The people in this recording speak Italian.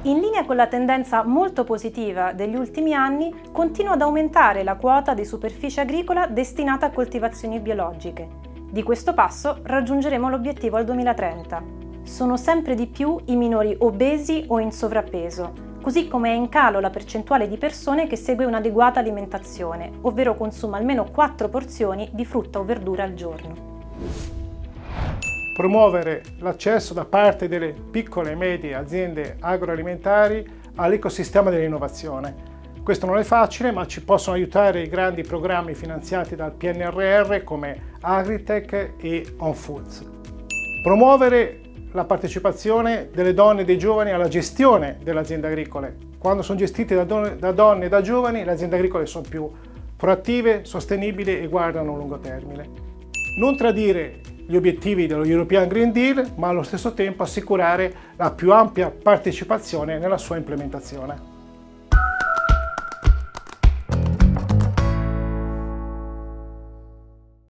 In linea con la tendenza molto positiva degli ultimi anni, continua ad aumentare la quota di superficie agricola destinata a coltivazioni biologiche. Di questo passo raggiungeremo l'obiettivo al 2030. Sono sempre di più i minori obesi o in sovrappeso, così come è in calo la percentuale di persone che segue un'adeguata alimentazione, ovvero consuma almeno 4 porzioni di frutta o verdura al giorno. Promuovere l'accesso da parte delle piccole e medie aziende agroalimentari all'ecosistema dell'innovazione. Questo non è facile, ma ci possono aiutare i grandi programmi finanziati dal PNRR come Agritech e On Foods. Promuovere la partecipazione delle donne e dei giovani alla gestione delle aziende agricole. Quando sono gestite da donne e da giovani, le aziende agricole sono più proattive, sostenibili e guardano a lungo termine. Non tradire gli obiettivi dello European Green Deal, ma allo stesso tempo assicurare la più ampia partecipazione nella sua implementazione.